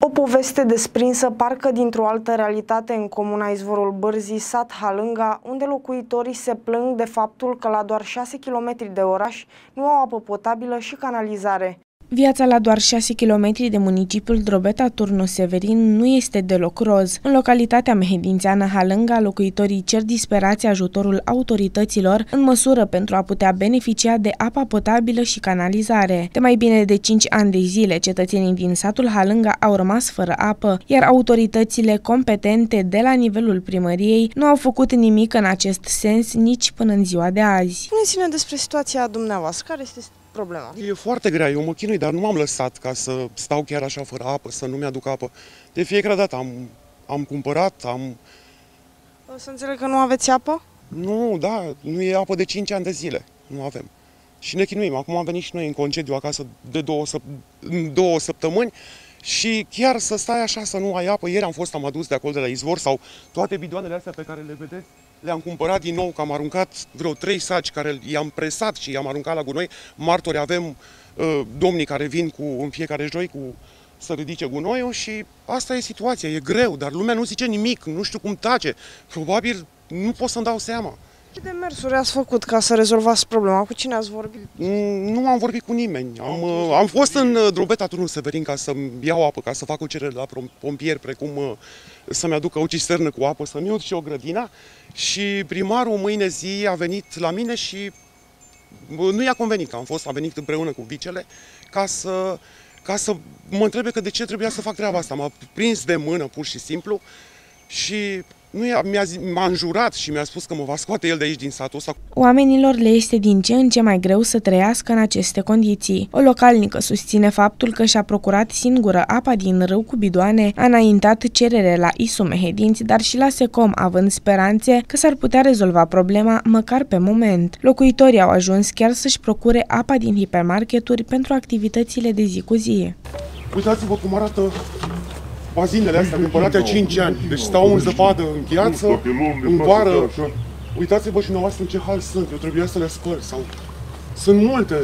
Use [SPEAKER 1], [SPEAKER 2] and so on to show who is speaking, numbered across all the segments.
[SPEAKER 1] O poveste desprinsă parcă dintr-o altă realitate în comuna Izvorul Bârzii, sat Halânga, unde locuitorii se plâng de faptul că la doar 6 km de oraș nu au apă potabilă și canalizare. Viața la doar 6 km de municipiul Drobeta-Turnu Severin nu este deloc roz. În localitatea mehedințeană Halânga, locuitorii cer disperați ajutorul autorităților în măsură pentru a putea beneficia de apa potabilă și canalizare. De mai bine de 5 ani de zile, cetățenii din satul Halânga au rămas fără apă, iar autoritățile competente de la nivelul primăriei nu au făcut nimic în acest sens nici până în ziua de azi. Spuneți-ne despre situația dumneavoastră. Care este problema?
[SPEAKER 2] E foarte grea, eu mă chinui, dar nu m-am lăsat ca să stau chiar așa fără apă, să nu mi-aduc apă. De fiecare dată am cumpărat,
[SPEAKER 1] O să înțeleg că nu aveți apă?
[SPEAKER 2] Nu, da, nu e apă de 5 ani de zile, nu avem. Și ne chinuim, acum am venit și noi în concediu acasă de 2 săptămâni și chiar să stai așa să nu ai apă. Ieri am adus de acolo de la izvor sau toate bidoanele astea pe care le vedeți. Le-am cumpărat din nou, că am aruncat vreo 3 saci care i-am presat și i-am aruncat la gunoi. Martori avem domnii care vin în fiecare joi să ridice gunoiul și asta e situația, e greu, dar lumea nu zice nimic, nu știu cum tace. Probabil nu pot să-mi dau seama.
[SPEAKER 1] Ce demersuri ați făcut ca să rezolvați problema? Cu cine ați vorbit?
[SPEAKER 2] Nu am vorbit cu nimeni. Am fost în Drobeta-Turnu Severin ca să-mi iau apă, ca să fac o cerere la pompieri, precum să-mi aducă o cisternă cu apă, să-mi urc și o grădină. Și primarul mâine zi a venit la mine și nu i-a convenit că a venit împreună cu vicele ca să mă întrebe că de ce trebuia să fac treaba asta. M-a prins de mână pur și simplu și m-a înjurat și mi-a spus că mă va scoate el de aici din satul ăsta.
[SPEAKER 1] Oamenilor le este din ce în ce mai greu să trăiască în aceste condiții. O localnică susține faptul că și-a procurat singură apa din râu cu bidoane, a înaintat cerere la ISU Mehedinți, dar și la SECOM, având speranțe că s-ar putea rezolva problema măcar pe moment. Locuitorii au ajuns chiar să-și procure apa din hipermarketuri pentru activitățile de zi cu zi.
[SPEAKER 2] Uitați-vă cum arată bazinele astea, cumpărate 5 ani. Deci stau în zăpadă, în gheață, în vară. Uitați-vă și dumneavoastră în ce hal sunt. Eu trebuia să le spăl. Sunt multe.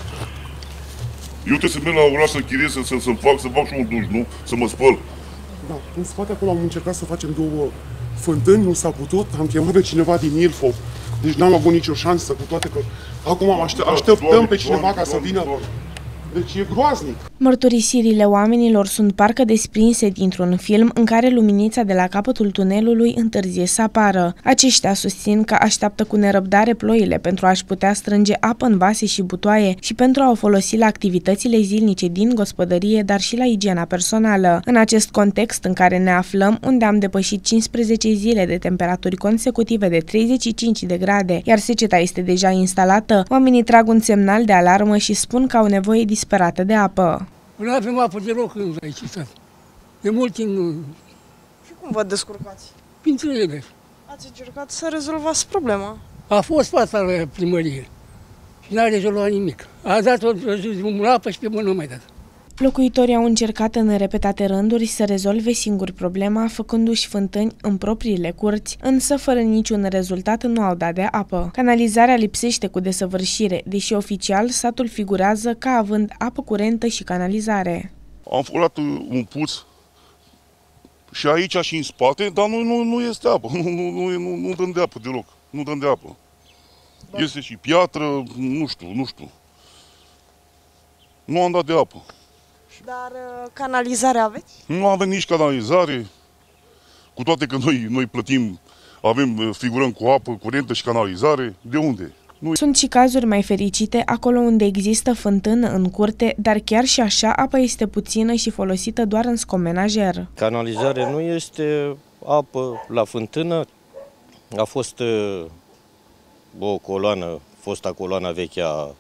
[SPEAKER 3] Eu trebuie să merg la oraș să închiriez, să fac și un duș, nu? Să mă spăl.
[SPEAKER 2] Da, în spate acolo am încercat să facem 2 fântâni, nu s-a putut. Am chemat pe cineva din Ilfov. Deci n-am avut nicio șansă, cu toate că acum așteptăm pe cineva ca să vină. Deci e groaznic.
[SPEAKER 1] Mărturisirile oamenilor sunt parcă desprinse dintr-un film în care luminița de la capătul tunelului întârzie să apară. Aceștia susțin că așteaptă cu nerăbdare ploile pentru a-și putea strânge apă în vase și butoaie și pentru a o folosi la activitățile zilnice din gospodărie, dar și la igiena personală. În acest context în care ne aflăm, unde am depășit 15 zile de temperaturi consecutive de 35 de grade, iar seceta este deja instalată, oamenii trag un semnal de alarmă și spun că au nevoie disperată de apă.
[SPEAKER 4] Nu avem apă deloc aici, de mult timp nu.
[SPEAKER 1] Și cum vă descurcați?
[SPEAKER 4] Printre ele.
[SPEAKER 1] Ați încercat să rezolvați problema?
[SPEAKER 4] A fost fața la primărie și n-a rezolvat nimic. A dat o apă și pe mână nu mai dat.
[SPEAKER 1] Locuitorii au încercat în repetate rânduri să rezolve singuri problema, făcându-și fântâni în propriile curți, însă fără niciun rezultat nu au dat de apă. Canalizarea lipsește cu desăvârșire, deși oficial satul figurează ca având apă curentă și canalizare.
[SPEAKER 3] Am furat un puț și aici și în spate, dar nu este apă, nu dăm de apă deloc, nu dăm de apă. Da. Este și piatră, nu știu. Nu am dat de apă.
[SPEAKER 1] Dar canalizare aveți?
[SPEAKER 3] Nu avem nici canalizare, cu toate că noi plătim, figurăm cu apă curentă și canalizare. De unde?
[SPEAKER 1] Sunt și cazuri mai fericite, acolo unde există fântână în curte, dar chiar și așa apa este puțină și folosită doar în scomenajer.
[SPEAKER 5] Canalizare nu este, apă la fântână. A fost o coloană, fosta coloană veche a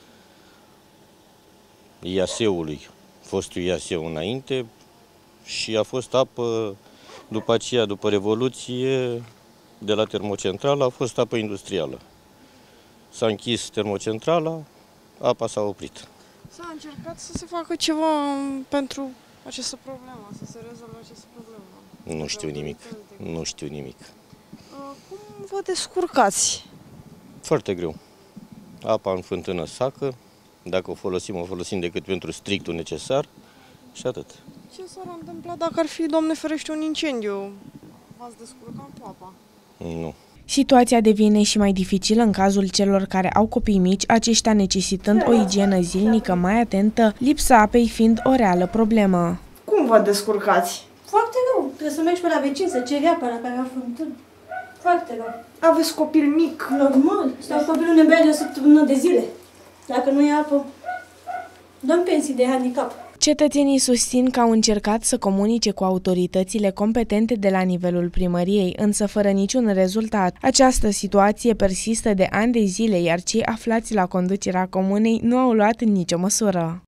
[SPEAKER 5] Iaseului, fostul Iaseu înainte, și a fost apă, după aceea, după Revoluție, de la termocentrală, a fost apă industrială. S-a închis termocentrala, apa s-a oprit.
[SPEAKER 1] S-a încercat să se facă ceva pentru această problemă, să se rezolve această problemă?
[SPEAKER 5] Nu știu nimic.
[SPEAKER 1] Cum vă descurcați?
[SPEAKER 5] Foarte greu. Apa în fântână sacă, dacă o folosim decât pentru strictul necesar și atât.
[SPEAKER 1] Ce s-ar întâmpla dacă ar fi, Doamne ferește, un incendiu? V-ați descurcat cu apa?
[SPEAKER 5] Nu.
[SPEAKER 6] Situația devine și mai dificilă în cazul celor care au copii mici, aceștia necesitând o igienă zilnică mai atentă, lipsa apei fiind o reală problemă.
[SPEAKER 1] Cum vă descurcați?
[SPEAKER 7] Foarte rău. Trebuie să mergi pe la vecin să ceri apa la care au fântâni. Foarte rău.
[SPEAKER 1] Aveți copil mic?
[SPEAKER 7] Normal. Stau copilul în bea de o săptămână de zile. Dacă nu e apă, dăm pensii de handicap.
[SPEAKER 6] Cetățenii susțin că au încercat să comunice cu autoritățile competente de la nivelul primăriei, însă fără niciun rezultat. Această situație persistă de ani de zile, iar cei aflați la conducerea comunei nu au luat nicio măsură.